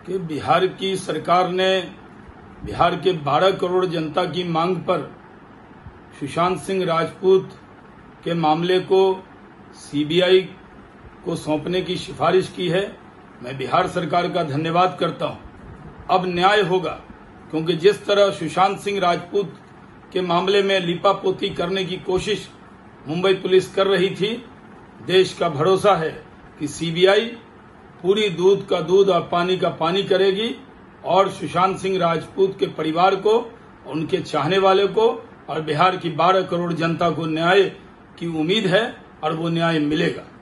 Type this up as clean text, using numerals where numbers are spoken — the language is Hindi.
कि बिहार की सरकार ने बिहार के 12 करोड़ जनता की मांग पर सुशांत सिंह राजपूत के मामले को सीबीआई को सौंपने की सिफारिश की है। मैं बिहार सरकार का धन्यवाद करता हूं। अब न्याय होगा, क्योंकि जिस तरह सुशांत सिंह राजपूत के मामले में लीपापोती करने की कोशिश मुंबई पुलिस कर रही थी, देश का भरोसा है कि सीबीआई पूरी दूध का दूध और पानी का पानी करेगी और सुशांत सिंह राजपूत के परिवार को, उनके चाहने वाले को और बिहार की 12 करोड़ जनता को न्याय की उम्मीद है और वो न्याय मिलेगा।